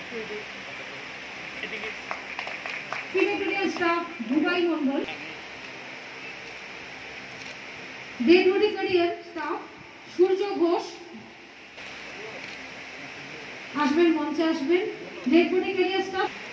ক্রিকেটেরিয়াল staff Dubai Mondal, dead body carrier staff Surya Ghosh আসবেন, মঞ্চে আসবেন। Dead body carrier staff